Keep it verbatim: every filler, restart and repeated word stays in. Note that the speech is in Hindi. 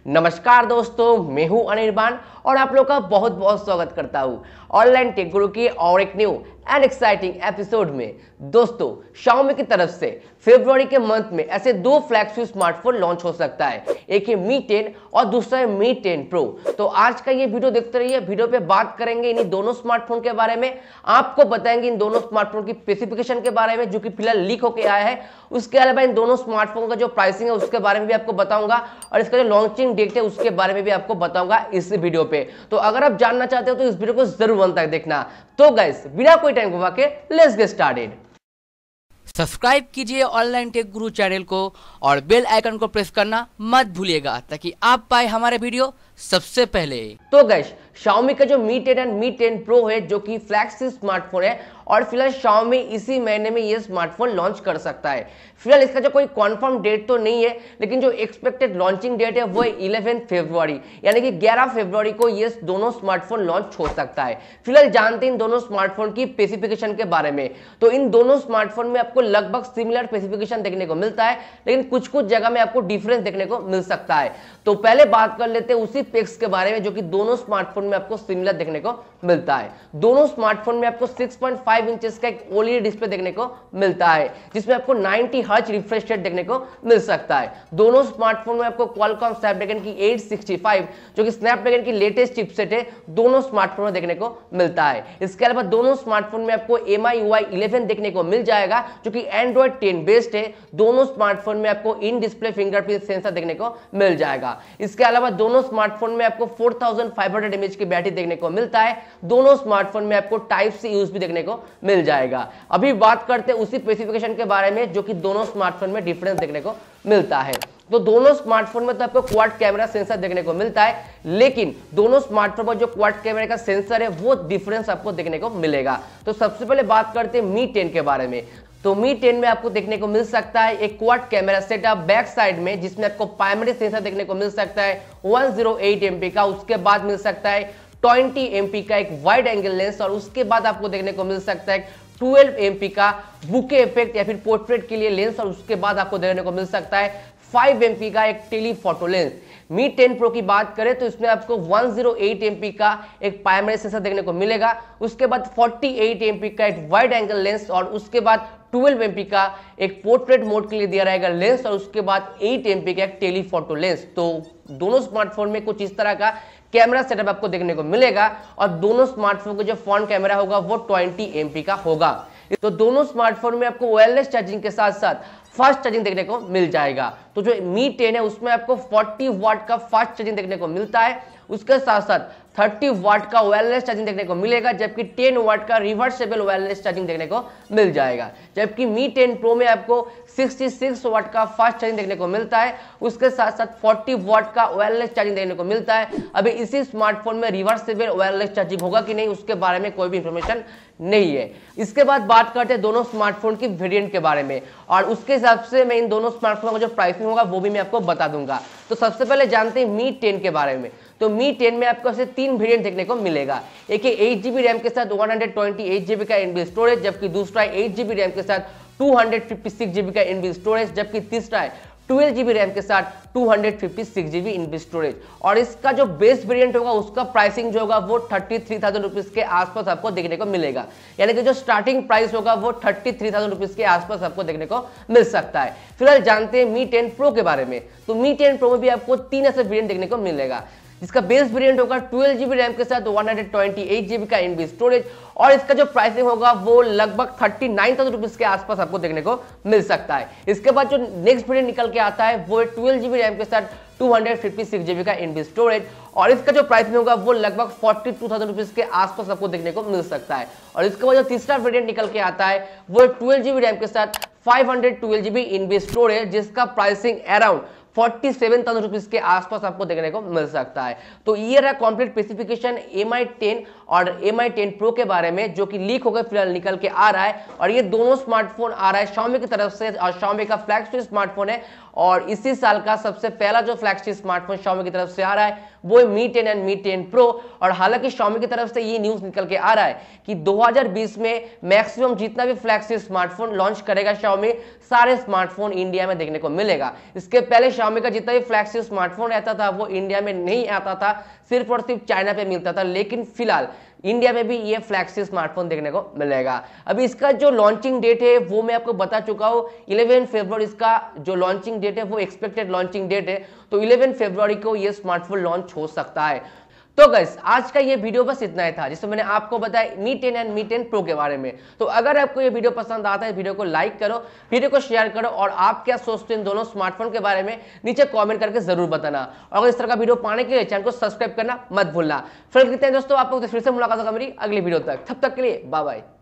नमस्कार दोस्तों, मैं हूं अनिर्बान और आप लोग का बहुत बहुत स्वागत करता हूं ऑनलाइन टेक गुरु की और एक न्यू एंड एक्साइटिंग एपिसोड में। दोस्तों, Xiaomi की तरफ से फरवरी के मंथ में ऐसे दो फ्लैगशिप स्मार्टफोन लॉन्च हो सकता है, एक है मी टेन और दूसरा है मी टेन प्रो। तो आज का ये वीडियो देखते रहिए। वीडियो पे बात करेंगे इन दोनों स्मार्टफोन के बारे में, आपको बताएंगे इन दोनों स्मार्टफोन की स्पेसिफिकेशन के बारे में जो कि फिलहाल लीक होकर आया है। उसके अलावा इन दोनों स्मार्टफोन का जो प्राइसिंग है उसके बारे में भी आपको बताऊंगा और इसका जो लॉन्चिंग डेट है उसके बारे में भी आपको बताऊंगा इस वीडियो पे। तो अगर आप जानना चाहते हो तो इस वीडियो को जरूर अंत तक देखना। तो गाइस, बिना कोई टाइम गवा के लेट्स गेट स्टार्टेड। सब्सक्राइब कीजिए ऑनलाइन टेक गुरु चैनल को और बेल आइकन को प्रेस करना मत भूलिएगा ताकि आप पाए हमारे वीडियो सबसे पहले। तो गाइस, Xiaomi का जो Mi ten and Mi ten pro है जो कि फ्लैगशिप स्मार्टफोन है और फिलहाल Xiaomi इसी महीने में ये स्मार्टफोन लॉन्च कर सकता है। फिलहाल इसका जो कोई कंफर्म डेट तो नहीं है, लेकिन जो एक्सपेक्टेड लॉन्चिंग डेट है वो है ग्यारह फरवरी, यानी कि ग्यारह फरवरी को ये दोनों स्मार्टफोन लॉन्च हो सकता है। फिलहाल जानते हैं इन दोनों स्मार्टफोन की स्पेसिफिकेशन के बारे में। तो इन दोनों स्मार्टफोन में आपको लगभग सिमिलर स्पेसिफिकेशन देखने को मिलता है, लेकिन कुछ कुछ जगह में आपको डिफरेंस देखने को मिल सकता है। तो पहले बात कर लेते हैं उसी स्पेक्स के बारे में जो कि दोनों स्मार्टफोन में आपको सिमिलर देखने को मिलता है। दोनों स्मार्टफोन में आपको छह पॉइंट पाँच इंचेस का एक ओएलईडी डिस्प्ले देखने को मिलता है जिसमें आपको नब्बे हर्ट्ज रिफ्रेश रेट देखने को मिल सकता है। दोनों स्मार्टफोन में आपको Qualcomm स्नैपड्रैगन की आठ सौ पैंसठ जो कि स्नैपड्रैगन की लेटेस्ट चिपसेट है दोनों स्मार्टफोन में देखने को मिलता है। इसके अलावा दोनों स्मार्टफोन में आपको M I U I eleven देखने को मिल जाएगा जो कि एंड्रॉइड टेन बेस्ड है। दोनों स्मार्टफोन में आपको इन डिस्प्ले फिंगरप्रिंट सेंसर देखने को मिल जाएगा। इसके अलावा दोनों स्मार्टफोन में आपको four thousand five hundred mAh की बैटरी देखने को मिलता है। दोनों स्मार्टफोन में आपको टाइप सी यूएसबी देखने को मिल जाएगा। अभी बात करते हैं उसी स्पेसिफिकेशन के बारे में जो कि दोनों स्मार्टफोन में डिफरेंस देखने को मिलता है। तो दोनों स्मार्टफोन में तो आपको क्वाड कैमरा सेंसर देखने को मिलता है, लेकिन दोनों स्मार्टफोन पर जो क्वाड कैमरे का सेंसर है वो डिफरेंस आपको देखने को मिलेगा। तो सबसे पहले बात करते हैं मी टेन के बारे में। तो मी टेन में आपको देखने को मिल सकता है एक quad camera setup back side में जिसमें आपको प्राइमरी सेंसर देखने को मिल सकता है एक सौ आठ एमपी का। उसके बाद मिल सकता है बीस एमपी का एक वाइड एंगल लेंस और उसके बाद आपको देखने को मिल सकता है बारह एमपी का बुके इफेक्ट या फिर पोर्ट्रेट के लिए लेंस और उसके बाद आपको देखने को मिल सकता है पाँच एमपी का एक telephoto lens. Mi ten pro की बात करें तो इसमें आपको एक सौ आठ एमपी का एक प्राइमरी सेंसर देखने को मिलेगा, उसके बाद अड़तालीस एमपी का एक वाइड एंगल लेंस और उसके बाद बारह एमपी का एक पोर्ट्रेट मोड के लिए दिया रहेगा लेंस और उसके बाद आठ एमपी का एक टेलीफोटो लेंस। तो दोनों स्मार्टफोन में कुछ इस तरह का कैमरा सेटअप आपको देखने को मिलेगा और दोनों स्मार्टफोन का जो फ्रंट कैमरा होगा वो बीस एमपी का होगा। तो दोनों स्मार्टफोन में आपको वायरलेस चार्जिंग के साथ साथ फास्ट चार्जिंग देखने को मिल जाएगा। तो जो मी टेन है उसमें आपको चालीस वाट का फास्ट चार्जिंग देखने को मिलता है, उसके साथ साथ तीस वाट का वायरलेस चार्जिंग देखने को मिलेगा, जबकि दस वाट का रिवर्सेबल वायरलेस चार्जिंग देखने को मिल जाएगा। जबकि मी टेन प्रो में आपको छियासठ वाट का फास्ट चार्जिंग देखने को मिलता है, उसके साथ साथ चालीस वाट का वायरलेस चार्जिंग देखने को मिलता है। अभी इसी स्मार्टफोन में रिवर्सेबल वायरलेस चार्जिंग होगा कि नहीं उसके बारे में कोई भी इंफॉर्मेशन नहीं है। इसके बाद बात करते हैं दोनों स्मार्टफोन की वेरिएंट के बारे में और उसके हिसाब से मैं इन दोनों स्मार्टफोन का जो प्राइसिंग होगा वो भी मैं आपको बता दूंगा। तो सबसे पहले जानते हैं मी टेन के बारे में। तो मी टेन में आपको ऐसे तीन वेरिएंट देखने को मिलेगा। एक है एट जीबी रैम के साथ one hundred twenty eight GB का इनबिल्ट स्टोरेज, जबकि दूसरा है एट जीबी रैम के साथ two hundred fifty six GB का इनबिल्ट स्टोरेज, जबकि तीसरा है ट्वेल्व जीबी रैम के साथ two hundred fifty six GB inbuilt storage. और इसका जो बेस वेरिएंट होगा उसका प्राइसिंग जो होगा वो थर्टी थ्री थाउजेंड रुपीज के आसपास आपको देखने को मिलेगा, यानी कि जो स्टार्टिंग प्राइस होगा वो थर्टी थ्री थाउजेंड रुपीज के आसपास आपको देखने को मिल सकता है। फिलहाल जानते हैं मी टेन प्रो के बारे में। तो मी टेन प्रो में भी आपको तीन ऐसे वेरिएंट देखने को मिलेगा, जिसका बेस वेरिएंट होगा ट्वेल्व जीबी रैम के साथ one hundred twenty eight GB का इनबिल्ट स्टोरेज और इसका जो प्राइसिंग होगा वो लगभग थर्टी नाइन थाउजेंड रुपीज के आसपास आपको देखने को मिल सकता है। इसके बाद जो नेक्स्ट वेरिएंट निकल के आता है वो है ट्वेल्व जीबी रैम के साथ two hundred fifty six GB का इनबिल्ट स्टोरेज और इसका जो प्राइसिंग होगा वो लगभग फोर्टी टू थाउजेंड रुपीज के आसपास आपको देखने को मिल सकता है। और इसके बाद जो तीसरा वेरिएंट निकल के आता है वो है ट्वेल्व जीबी रैम के साथ five hundred twelve GB inbuilt storage, जिसका pricing around forty seven thousand rupees के आसपास आपको देखने को मिल सकता है। तो ये रहा complete specification M I ten और एम आई टेन प्रो के बारे में जो कि लीक होकर फिलहाल निकल के आ रहा है और ये दोनों स्मार्टफोन आ रहा है Xiaomi की तरफ से और Xiaomi का फ्लैगशिप स्मार्टफोन है और इसी साल का सबसे पहला जो फ्लैगशिप स्मार्टफोन Xiaomi की तरफ से आ रहा है वो है Mi टेन एंड Mi टेन Pro। और हालांकि Xiaomi की तरफ से ये न्यूज निकल के आ रहा है कि दो हज़ार बीस में मैक्सिमम जितना भी फ्लैगशिप स्मार्टफोन लॉन्च करेगा Xiaomi, सारे स्मार्टफोन इंडिया में देखने को मिलेगा। इसके पहले Xiaomi का जितना भी फ्लैगशिप स्मार्टफोन रहता था वो इंडिया में नहीं आता था, सिर्फ और सिर्फ चाइना पे मिलता था। लेकिन फिलहाल इंडिया में भी ये फ्लैगशिप स्मार्टफोन देखने को मिलेगा। अभी इसका जो लॉन्चिंग डेट है वो मैं आपको बता चुका हूँ, ग्यारह फरवरी इसका जो लॉन्चिंग डेट है वो एक्सपेक्टेड लॉन्चिंग डेट है, तो ग्यारह फरवरी को ये स्मार्टफोन लॉन्च हो सकता है। तो गाइस आज का ये वीडियो बस इतना ही था जिसमें मैंने आपको बताया Mi टेन एंड Mi टेन Pro के बारे में। तो अगर आपको ये वीडियो पसंद आता है वीडियो को लाइक करो, वीडियो को शेयर करो और आप क्या सोचते हैं इन दोनों स्मार्टफोन के बारे में नीचे कमेंट करके जरूर बताना। और अगर इस तरह का वीडियो पाने के लिए चैनल को सब्सक्राइब करना मत भूलना। फिर कितने दोस्तों आप लोग फिर से मुलाकात होगा मेरी अगली वीडियो तक, तब तक के लिए बाय बाय।